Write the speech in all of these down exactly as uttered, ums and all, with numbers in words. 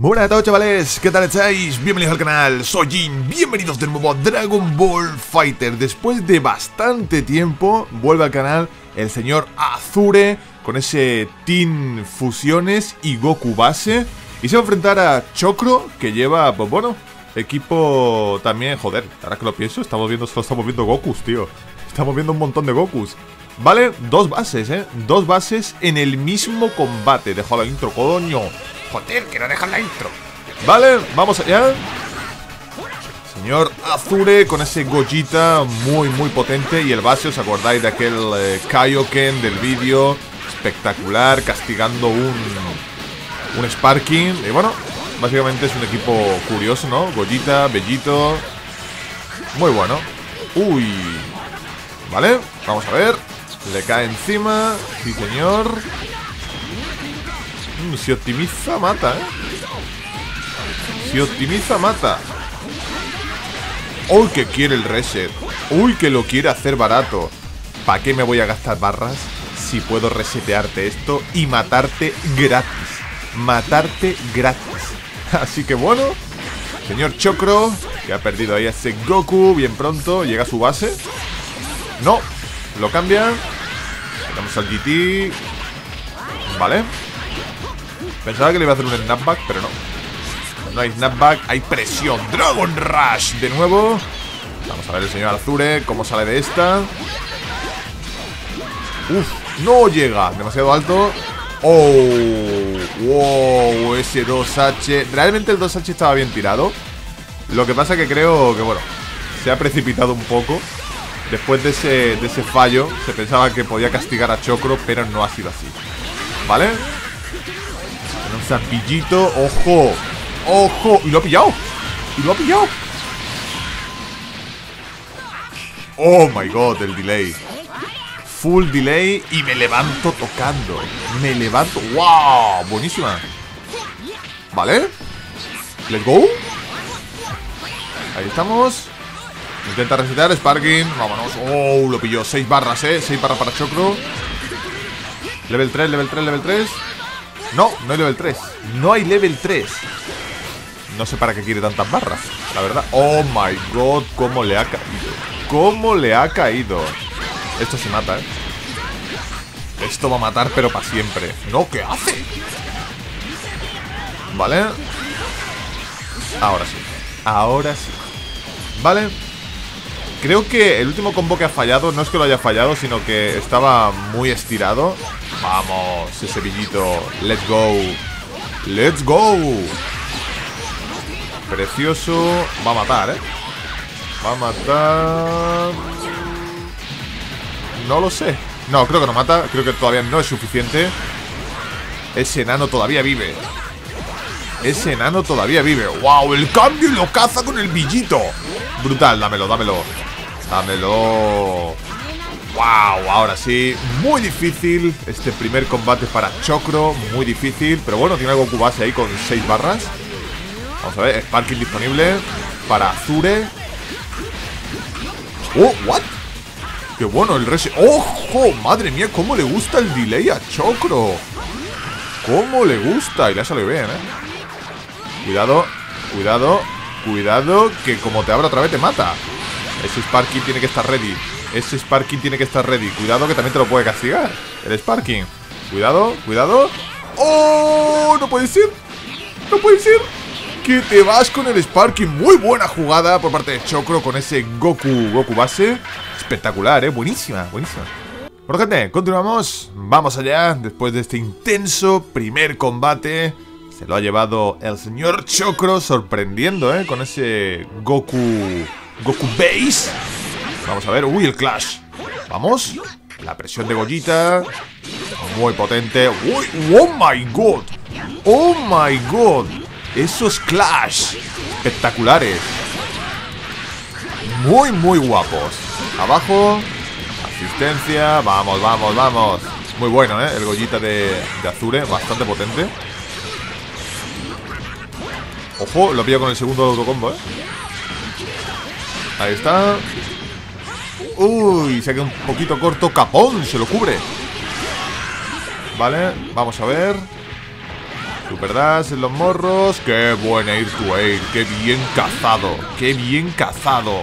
Buenas a todos, chavales, ¿qué tal estáis? Bienvenidos al canal, soy Jin, bienvenidos de nuevo a Dragon Ball Fighter. Después de bastante tiempo vuelve al canal el señor Azure con ese Team Fusiones y Goku base. Y se va a enfrentar a Chocro, que lleva, pues bueno, equipo también, joder, ahora que lo pienso, estamos viendo, solo estamos viendo Gokus, tío. Estamos viendo un montón de Gokus. Vale, dos bases, eh, dos bases en el mismo combate. Dejo la intro, coño. Joder, que no dejan la intro. Vale, vamos allá. Señor Azure con ese Gogeta muy, muy potente. Y el base, ¿os acordáis de aquel eh, Kaioken del vídeo? Espectacular, castigando un, un Sparking. Y bueno, básicamente es un equipo curioso, ¿no? Gogeta, Bellito. Muy bueno. Uy. Vale, vamos a ver. Le cae encima. Sí, señor. Mm, si optimiza, mata, ¿eh? Si optimiza, mata. Uy, que quiere el reset. Uy, que lo quiere hacer barato. ¿Para qué me voy a gastar barras si puedo resetearte esto y matarte gratis? Matarte gratis. Así que bueno, señor Chocro, que ha perdido ahí a ese Goku bien pronto. Llega a su base. No, lo cambia. Vamos al G T. Vale. Pensaba que le iba a hacer un snapback, pero no. No hay snapback, hay presión. Dragon Rush de nuevo. Vamos a ver el señor Azure cómo sale de esta. Uf, no llega, demasiado alto. Oh, wow, ese dos H. Realmente el dos H estaba bien tirado. Lo que pasa que creo que, bueno, se ha precipitado un poco. Después de ese, de ese fallo, se pensaba que podía castigar a Chocro, pero no ha sido así. ¿Vale? Un zampillito, ojo. ¡Ojo! ¡Y lo ha pillado! ¡Y lo ha pillado! ¡Oh, my God! El delay. Full delay y me levanto tocando. Me levanto. ¡Wow! Buenísima. ¿Vale? Let's go. Ahí estamos. Intenta resetear, Sparking. Vámonos. ¡Oh! Lo pilló. seis barras, ¿eh? seis barras para Chocro. Level tres, level tres, level tres. No, no hay level tres. No hay level tres. No sé para qué quiere tantas barras, la verdad. Oh my God, cómo le ha caído. Cómo le ha caído. Esto se mata, eh. Esto va a matar, pero para siempre. No, ¿qué hace? Vale. Ahora sí. Ahora sí. Vale. Creo que el último combo que ha fallado, no es que lo haya fallado, sino que estaba muy estirado. Vamos, ese billito. Let's go. Let's go. Precioso. Va a matar, ¿eh? Va a matar. No lo sé. No, creo que no mata. Creo que todavía no es suficiente. Ese enano todavía vive. Ese enano todavía vive. ¡Wow! El cambio y lo caza con el billito. Brutal, dámelo, dámelo. Dámelo. ¡Wow! Ahora sí. Muy difícil este primer combate para Chocro. Muy difícil. Pero bueno, tiene algo Goku base ahí con seis barras. Vamos a ver. Sparking disponible para Azure. ¡Oh! ¿What? ¡Qué bueno el reset! ¡Ojo! ¡Madre mía! ¿Cómo le gusta el delay a Chocro? ¿Cómo le gusta? Y le ha salido bien, ¿eh? Cuidado. Cuidado. Cuidado. Que como te abra otra vez te mata. Ese Sparking tiene que estar ready. Ese Sparking tiene que estar ready. Cuidado que también te lo puede castigar el Sparking. Cuidado, cuidado. ¡Oh! No puede ser. No puede ser. Que te vas con el Sparking. Muy buena jugada por parte de Chocro con ese Goku, Goku base. Espectacular, ¿eh? Buenísima, buenísima. Bueno, gente, continuamos. Vamos allá. Después de este intenso primer combate, se lo ha llevado el señor Chocro, sorprendiendo, ¿eh? Con ese Goku, Goku Base. Vamos a ver. Uy, el Clash. Vamos. La presión de Gogeta. Muy potente. Uy, oh my God. Oh my God. Esos Clash espectaculares. Muy, muy guapos. Abajo. Asistencia. Vamos, vamos, vamos. Muy bueno, ¿eh? El Gogeta de, de Azure. Bastante potente. Ojo, lo pilla con el segundo autocombo, ¿eh? Ahí está. Uy, se queda un poquito corto. Capón, se lo cubre. Vale, vamos a ver. Super dash en los morros. Qué buena Air to Air. Qué bien cazado. Qué bien cazado.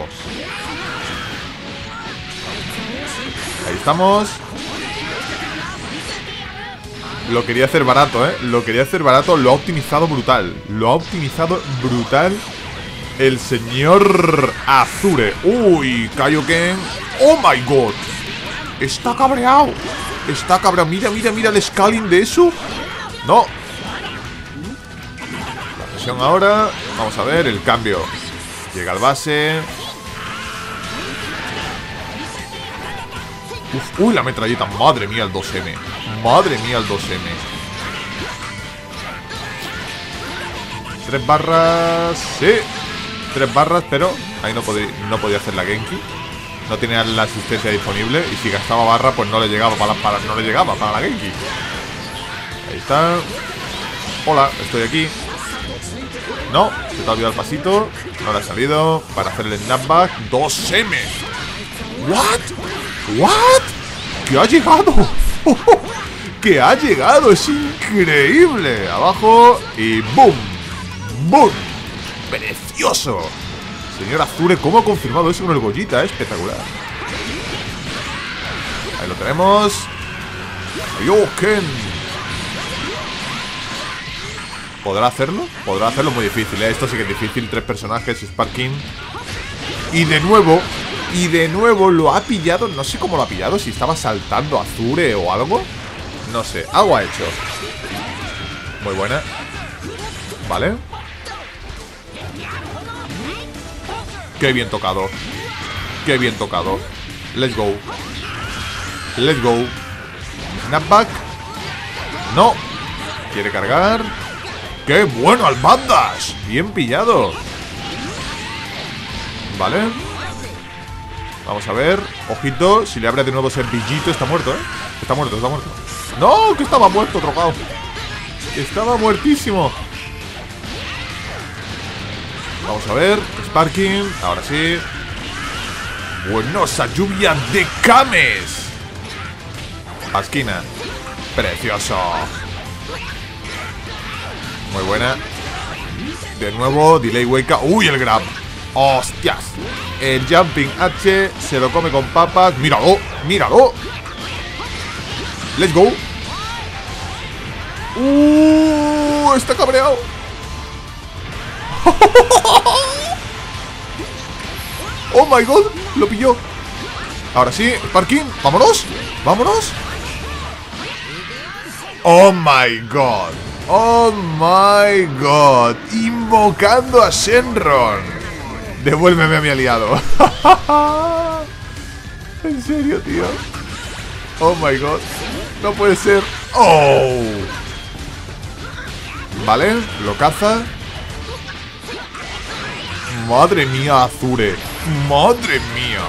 Ahí estamos. Lo quería hacer barato, ¿eh? Lo quería hacer barato. Lo ha optimizado brutal. Lo ha optimizado brutal el señor Azure. Uy, Kaioken. Oh my god. Está cabreado. Está cabreado. Mira, mira, mira el scaling de eso. No. La presión ahora. Vamos a ver el cambio. Llega al base. Uf, uy, la metralleta. Madre mía, el dos eme. Madre mía, el dos eme. Tres barras. Sí. Tres barras, pero ahí no podía, no podía hacer la Genki. No tenía la asistencia disponible. Y si gastaba barra, pues no le llegaba para, para, no le llegaba para la Genki. Ahí está. Hola, estoy aquí. No, se te ha olvidado el pasito. No le ha salido. Para hacer el snapback. dos eme. What? What? ¿Qué ha llegado? ¡Que ha llegado! ¡Es increíble! Abajo y ¡boom! ¡Boom! ¡Precioso! Señor Azure, ¿cómo ha confirmado eso con el Gogeta? Espectacular. Ahí lo tenemos. Kaioken. ¿Podrá hacerlo? Podrá hacerlo muy difícil, ¿eh? Esto sí que es difícil. Tres personajes, Sparking. Y de nuevo... Y de nuevo lo ha pillado. No sé cómo lo ha pillado. Si estaba saltando Azure o algo. No sé, algo ha hecho. Muy buena. Vale. Qué bien tocado. Qué bien tocado. Let's go. Let's go. Snapback. No. Quiere cargar. ¡Qué bueno al Bandash! Bien pillado. Vale. Vamos a ver. Ojito, si le abre de nuevo ese billito. Está muerto, ¿eh? Está muerto, está muerto. ¡No! Que estaba muerto, trocado. Estaba muertísimo. Vamos a ver. Sparking. Ahora sí. Buenosa lluvia de Kames. A esquina. Precioso. Muy buena. De nuevo, delay wake up. ¡Uy, el grab! ¡Hostias! El jumping H se lo come con papas. ¡Míralo! ¡Míralo! ¡Let's go! ¡Uh! Está cabreado. ¡Oh my god! Lo pilló. Ahora sí, Sparking. ¡Vámonos! ¡Vámonos! ¡Oh my god! ¡Oh my god! Invocando a Shenron. Devuélveme a mi aliado. En serio, tío. Oh my god. No puede ser. Oh. Vale, lo caza. Madre mía, Azure. Madre mía.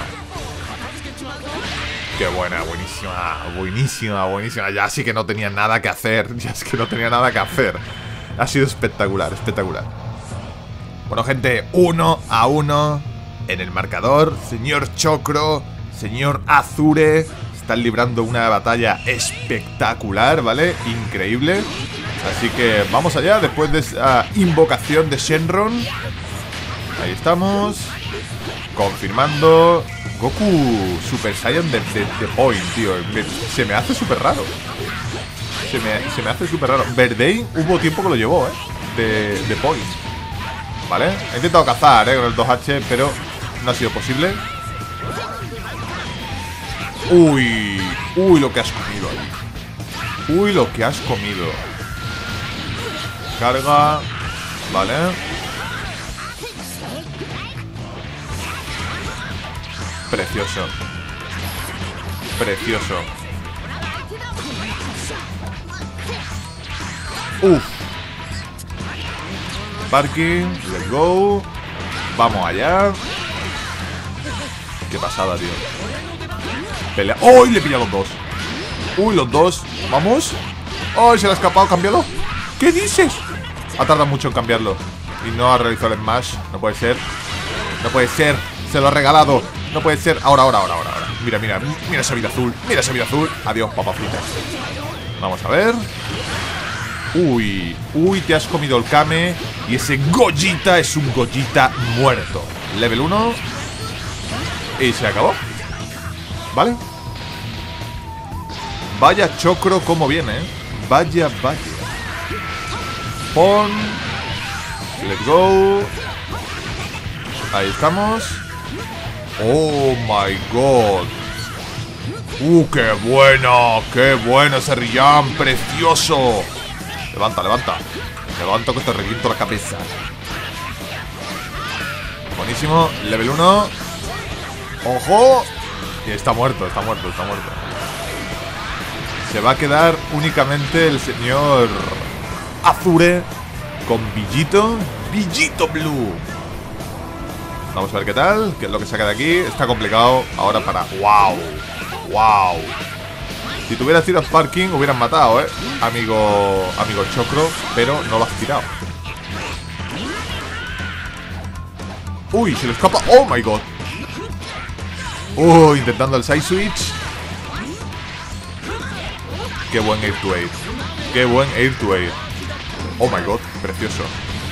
Qué buena, buenísima. Buenísima, buenísima. Ya sí que no tenía nada que hacer. Ya es que no tenía nada que hacer. Ha sido espectacular, espectacular. Bueno, gente, uno a uno en el marcador. Señor Chocro, señor Azure están librando una batalla espectacular, ¿vale? Increíble. Así que vamos allá, después de esa invocación de Shenron. Ahí estamos. Confirmando. Goku Super Saiyan de, de, de Point, tío. Me, se me hace súper raro. Se me, se me hace súper raro. Verdain hubo tiempo que lo llevó, ¿eh? De, de Point. Vale, he intentado cazar, eh, con el dos hache, pero no ha sido posible. Uy, uy, lo que has comido ahí. Uy, lo que has comido. Carga. Vale. Precioso. Precioso. Uf. Parking, let's go. Vamos allá. Qué pasada, tío. Pelea. ¡Oh! Le pilla los dos. Uy, los dos. Vamos. ¡Oh! Se le ha escapado. Cámbialo. ¿Qué dices? Ha tardado mucho en cambiarlo. Y no ha realizado el smash. No puede ser. No puede ser. Se lo ha regalado. No puede ser. Ahora, ahora, ahora, ahora. ahora. Mira, mira. Mira esa vida azul. Mira esa vida azul. Adiós, papa frita. Vamos a ver. Uy, uy, te has comido el Kame. Y ese Gogeta es un Gogeta muerto. Level uno. Y se acabó. ¿Vale? Vaya chocro como viene, ¿eh? Vaya, vaya. Pon. Let's go. Ahí estamos. Oh my god. Uh, qué bueno. Qué bueno ese Ryan. Precioso. Levanta, levanta. Levanta que te reviento la cabeza. Buenísimo. Level uno. ¡Ojo! Y está muerto, está muerto, está muerto. Se va a quedar únicamente el señor Azure con Villito. Villito Blue. Vamos a ver qué tal, qué es lo que saca de aquí. Está complicado ahora para... ¡Wow! ¡Wow! Si tuvieras tirado Sparking hubieran matado, ¿eh? Amigo, amigo Chocro, pero no lo has tirado. ¡Uy! Se le escapa. ¡Oh my god! ¡Uh! Intentando el side switch. ¡Qué buen air to air! ¡Qué buen air to air! ¡Oh my god! Precioso.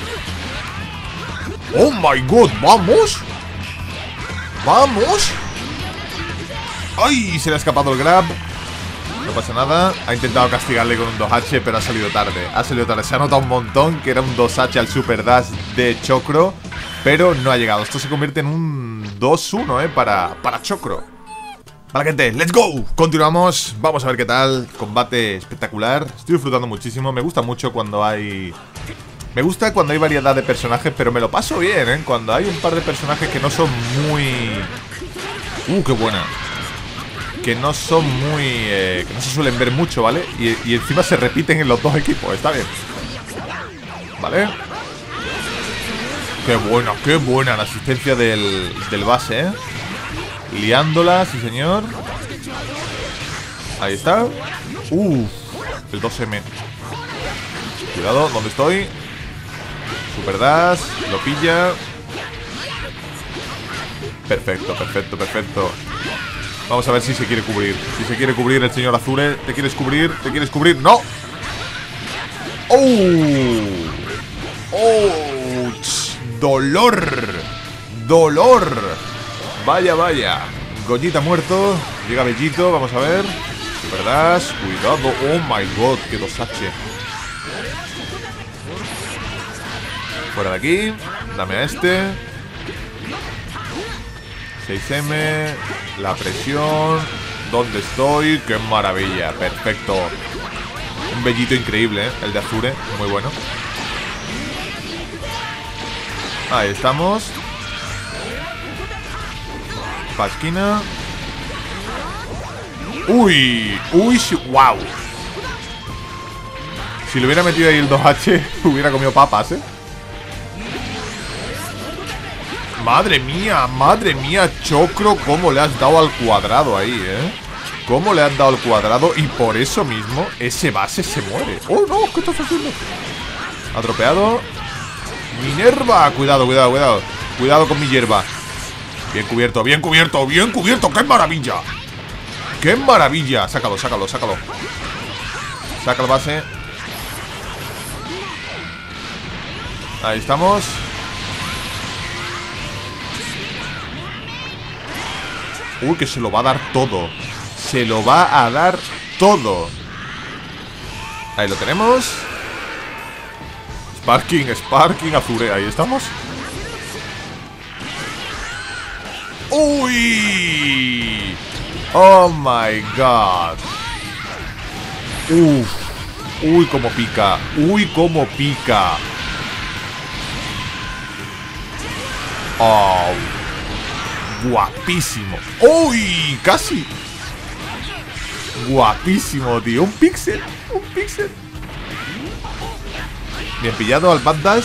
¡Oh my god! ¡Vamos! ¡Vamos! ¡Ay! Se le ha escapado el grab. No pasa nada. Ha intentado castigarle con un dos H, pero ha salido tarde. Ha salido tarde. Se ha notado un montón que era un dos H al Super Dash de Chocro, pero no ha llegado. Esto se convierte en un dos uno, ¿eh? Para, para Chocro. Vale, gente, let's go. Continuamos, vamos a ver qué tal. Combate espectacular. Estoy disfrutando muchísimo, me gusta mucho cuando hay... Me gusta cuando hay variedad de personajes, pero me lo paso bien, ¿eh? Cuando hay un par de personajes que no son muy... Uh, qué buena. Que no son muy... Eh, que no se suelen ver mucho, ¿vale? Y, y encima se repiten en los dos equipos, está bien. Vale. Qué buena, qué buena la asistencia del, del base, ¿eh? Liándola, sí señor. Ahí está. Uh, el dos eme. Cuidado, ¿dónde estoy? Super Dash, lo pilla. Perfecto, perfecto, perfecto. Vamos a ver si se quiere cubrir. Si se quiere cubrir el señor Azure. ¿Te quieres cubrir? ¿Te quieres cubrir? ¡No! ¡Oh! ¡Oh! ¡Dolor! ¡Dolor! Vaya, vaya. Gogeta muerto. Llega Bellito, vamos a ver. Super Dash, cuidado. Oh my god, qué dos H. Fuera de aquí. Dame a este. seis eme. La presión. ¿Dónde estoy? ¡Qué maravilla! Perfecto. Un Bellito increíble, ¿eh? El de Azure, muy bueno. Ahí estamos. Pa' esquina. Uy, uy, wow. Si le hubiera metido ahí el dos H, hubiera comido papas, ¿eh? Madre mía, madre mía, Chocro, cómo le has dado al cuadrado ahí, ¿eh? Cómo le has dado al cuadrado y por eso mismo ese base se muere. ¡Oh, no! ¿Qué estás haciendo? Ha dropeado. Minerva, cuidado, cuidado, cuidado. Cuidado con mi hierba. Bien cubierto, bien cubierto, bien cubierto. ¡Qué maravilla! ¡Qué maravilla! Sácalo, sácalo, sácalo. Saca el base. Ahí estamos. Uy, que se lo va a dar todo. Se lo va a dar todo. Ahí lo tenemos. Sparking, Sparking, Azure. Ahí estamos. ¡Uy! ¡Oh, my God! ¡Uf! ¡Uy, cómo pica! ¡Uy, cómo pica! ¡Oh! ¡Guapísimo! ¡Uy! ¡Casi! ¡Guapísimo, tío! ¡Un píxel! ¡Un píxel! Bien pillado al Bad Dash.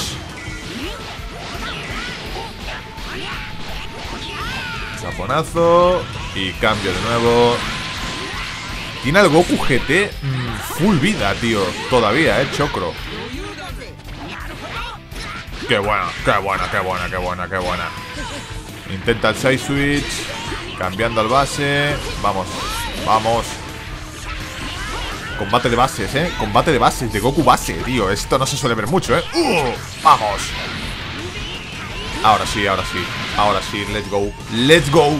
Zaponazo. Y cambio de nuevo. Tiene al Goku G T mmm, full vida, tío. Todavía, eh, Chocro. Qué buena, qué buena, qué buena, qué buena, qué buena. Intenta el side switch. Cambiando al base. Vamos, vamos. Combate de bases, eh Combate de bases, de Goku base, tío. Esto no se suele ver mucho, eh uh, Vamos. Ahora sí, ahora sí Ahora sí, let's go Let's go.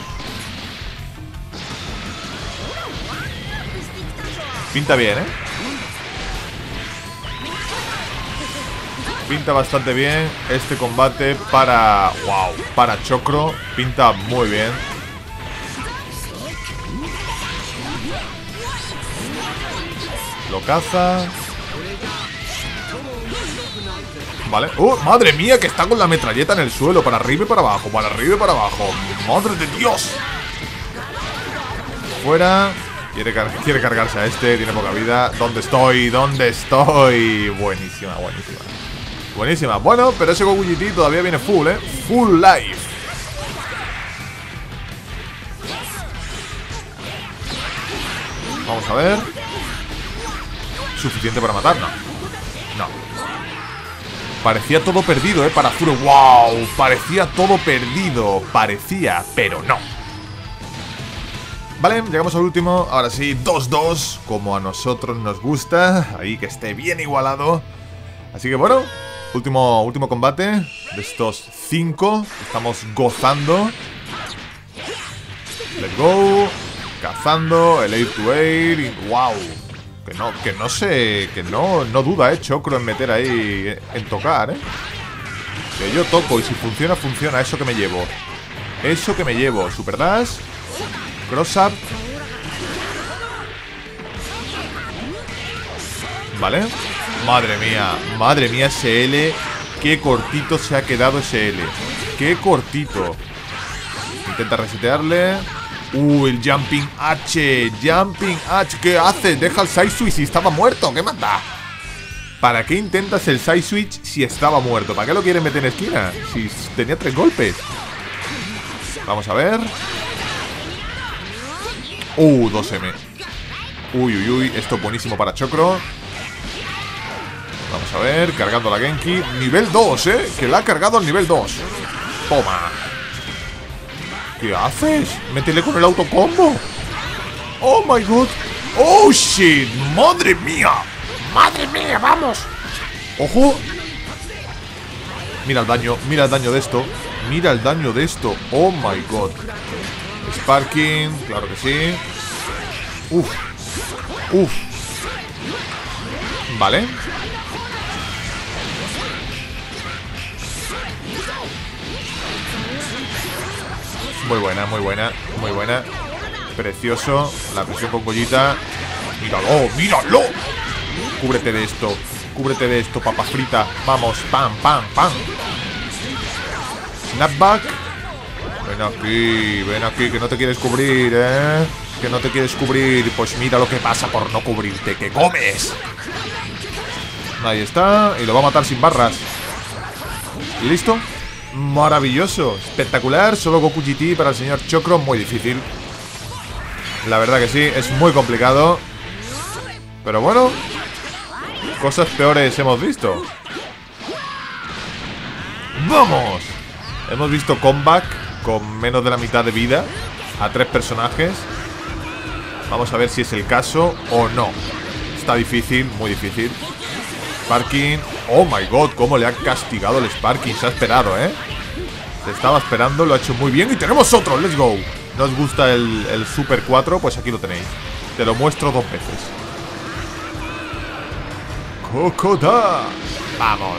Pinta bien, eh Pinta bastante bien este combate para... Wow, para Chocro. Pinta muy bien. Lo caza. Vale. ¡Oh, madre mía! Que está con la metralleta en el suelo. Para arriba y para abajo. Para arriba y para abajo. ¡Madre de Dios! Fuera. Quiere, car quiere cargarse a este. Tiene poca vida. ¿Dónde estoy? ¿Dónde estoy? Buenísima, buenísima. Buenísima. Bueno, pero ese Goku G T todavía viene full, ¿eh? Full life. Vamos a ver. ¿Suficiente para matarnos? No. Parecía todo perdido, ¿eh? Para Zuro. ¡Wow! Parecía todo perdido. Parecía, pero no. Vale, llegamos al último. Ahora sí, dos dos. Como a nosotros nos gusta. Ahí que esté bien igualado. Así que bueno, último, último combate de estos cinco. Estamos gozando. Let's go. Cazando, el air to air. Wow. Que no, que no sé, que no, no duda, eh, Chocro en meter ahí, en tocar, eh. Que yo toco y si funciona, funciona. Eso que me llevo. Eso que me llevo. Super dash. Cross up. Vale. Madre mía, madre mía ese L. Qué cortito se ha quedado ese L. Qué cortito. Intenta resetearle. Uh, el Jumping H. Jumping H. ¿Qué hace? Deja el side switch si estaba muerto. ¿Qué manda? ¿Para qué intentas el side switch si estaba muerto? ¿Para qué lo quieren meter en esquina? Si tenía tres golpes. Vamos a ver. Uh, dos eme. Uy, uy, uy. Esto es buenísimo para Chocro. Vamos a ver. Cargando la Genki. Nivel dos, eh. Que la ha cargado al nivel dos. Toma. ¿Qué haces? Métele con el autocombo. Oh my god. Oh shit. Madre mía. Madre mía, vamos. Ojo. Mira el daño. Mira el daño de esto. Mira el daño de esto. Oh my god. Sparking. Claro que sí. Uf. Uf. Vale. Muy buena, muy buena, muy buena. Precioso. La presión con Gollita. ¡Míralo! ¡Míralo! Cúbrete de esto. Cúbrete de esto, papa frita. Vamos, pam, pam, pam. Snapback. Ven aquí, ven aquí, que no te quieres cubrir, ¿eh? Que no te quieres cubrir. Pues mira lo que pasa por no cubrirte. ¡Que comes! Ahí está. Y lo va a matar sin barras. ¿Y listo? Maravilloso, espectacular. Solo Goku G T para el señor Chocro. Muy difícil. La verdad que sí, es muy complicado. Pero bueno, cosas peores hemos visto. ¡Vamos! Hemos visto comeback con menos de la mitad de vida a tres personajes. Vamos a ver si es el caso o no. Está difícil, muy difícil. Sparking. Oh my god, cómo le ha castigado el Sparking. Se ha esperado, eh. Se estaba esperando, lo ha hecho muy bien. Y tenemos otro, let's go. ¿No os gusta el, el Super cuatro? Pues aquí lo tenéis. Te lo muestro dos veces. Kokoda. Vamos.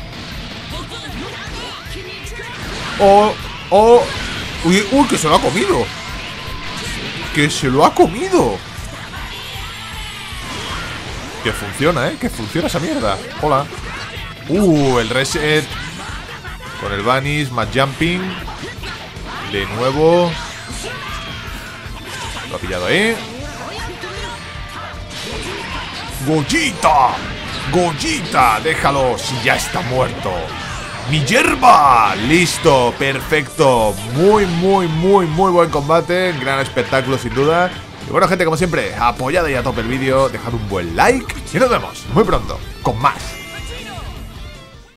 Oh, oh. Uy, uy, que se lo ha comido. Que se lo ha comido. Que funciona, ¿eh? Que funciona esa mierda. Hola. Uh, el reset. Con el vanish, más jumping. De nuevo. Lo ha pillado ahí. Gollita. Gollita. Déjalo si ya está muerto. ¡Mi hierba! Listo, perfecto. Muy, muy, muy, muy buen combate. Gran espectáculo sin duda. Y bueno, gente, como siempre, apoyad y a tope el vídeo, dejad un buen like y nos vemos muy pronto con más.